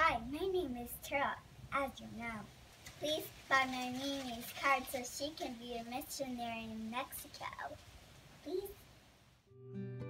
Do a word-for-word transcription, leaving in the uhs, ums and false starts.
Hi, my name is Tara, as you know. Please buy my Mimi's card so she can be a missionary in Mexico. Please.